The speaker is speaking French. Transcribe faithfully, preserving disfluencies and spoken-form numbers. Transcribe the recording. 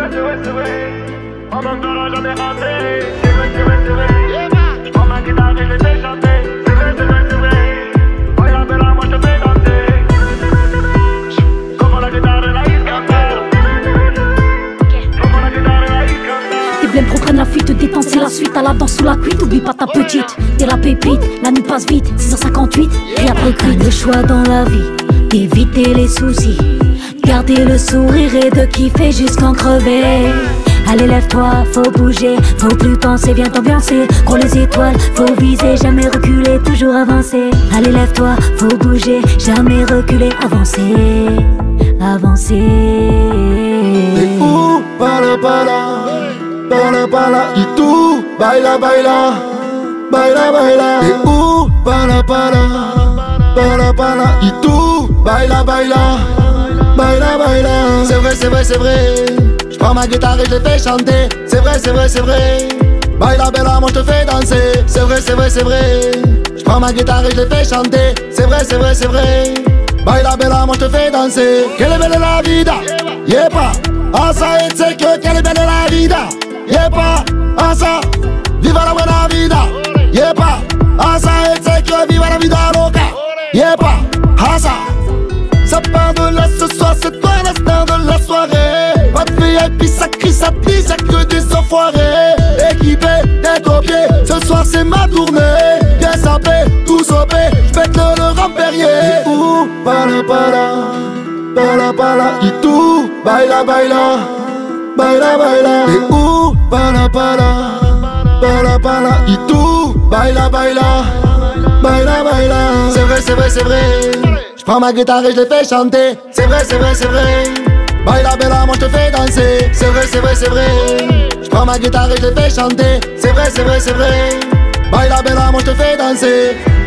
c'est vrai, c'est vrai. On m'en fera jamais rater. C'est vrai, c'est vrai, c'est vrai. J'prends ma guitare et je les fais chanter. C'est vrai, c'est vrai, c'est vrai. Baila, bella, moi je te fais danser. Comment la guitare et la iscandère. Comment la guitare et la iscandère. Tes blèmes reprennent la fuite, détente, c'est la suite. À la danse sous la cuite, oublie pas ta petite. T'es la pépite, la nuit passe vite. six cent cinquante-huit, et après cuite. Le choix dans la vie, d'éviter les soucis. Garder le sourire et de kiffer jusqu'en crever. Allez lève-toi, faut bouger, faut plus penser, viens t'ambiancer. Gros les étoiles, faut viser, jamais reculer, toujours avancer. Allez lève-toi, faut bouger, jamais reculer, avancer, avancer. Et où, bala bala, bala bala, y tout, baila baila, baila baila. Et où, bala bala, bala bala, y tout, baila baila, baila baila. C'est vrai, c'est vrai, c'est vrai. J'prends ma guitare et je les fais chanter. C'est vrai, c'est vrai, c'est vrai. Baila bella, moi je te fais danser. C'est vrai, c'est vrai, c'est vrai. J'prends ma guitare et je les fais chanter. C'est vrai, c'est vrai, c'est vrai. Baila bella, moi je te fais danser. Quelle est belle la vida, yepa. Asa et c'est que quelle est belle la vida, yepa. Asa, viva la buena vida, yepa. Asa et c'est que viva la vida loca, yepa. Asa. Ça part de là ce soir, c'est toi la star de la soirée. Pas de V I P, ça crie, ça pisse, y'a que des enfoirés. Équipé, tête aux pieds, ce soir c'est ma tournée. Bien sapé, tout sopé, j'pète le, le rampérier. Ouh, bala bala, bala bala, y tout, baila baila, baila baila. Et ouh, bala bala, bala bala, y tout, baila baila, baila baila. C'est vrai, c'est vrai, c'est vrai. J'prends ma guitare et je les fais chanter. C'est vrai, c'est vrai, c'est vrai. Baila bella, moi je te fais danser. C'est vrai, c'est vrai, c'est vrai. J'prends ma guitare et je les fais chanter. C'est vrai, c'est vrai, c'est vrai. Baila bella, moi je te fais danser.